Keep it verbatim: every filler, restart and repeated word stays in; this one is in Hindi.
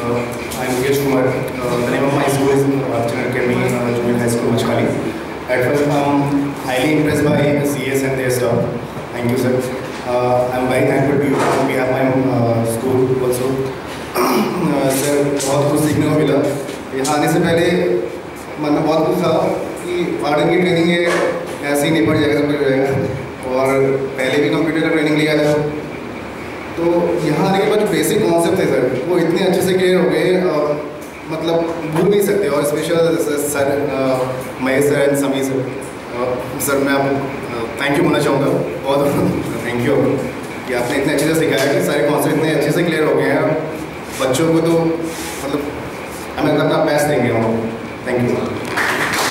I'm Mukesh Kumar. Uh, the name of my school is Archana Academy, uh, Junior High School, Machkali. At first, I'm highly impressed by C S and their staff. Thank you, sir. Uh, I'm very thankful to you on behalf of my uh, school also. Sir बहुत कुछ सीखने को मिला। यहाँ आने से पहले मन में बहुत कुछ था कि वार्डन की ट्रेनिंग है ऐसे ही नहीं पड़ जाएगा, सब कुछ हो जाएगा। और पहले भी कंप्यूटर का ट्रेनिंग लिया था, तो यहाँ आने के बाद जो बेसिक कॉन्सेप्ट थे सर वो इतने अच्छे से क्लियर हो गए, मतलब भूल नहीं सकते। और special sir Mahesh sir and Sami sir sir मैं आपको थैंक यू बोलना चाहूँगा, बहुत थैंक यू कि आपने इतने अच्छे से सिखाया कि सारे कॉन्सेप्ट इतने अच्छे से क्लियर हो गए हैं। बच्चों को तो मतलब हमें अपना बेस्ट देंगे हम। Thank you.